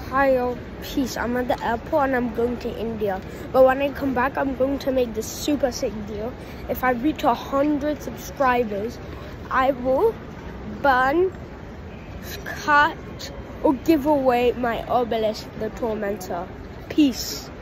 Hi, peace. I'm at the airport and I'm going to India. But when I come back, I'm going to make this super sick deal. If I reach 100 subscribers, I will burn, cut, or give away my obelisk, the tormentor. Peace.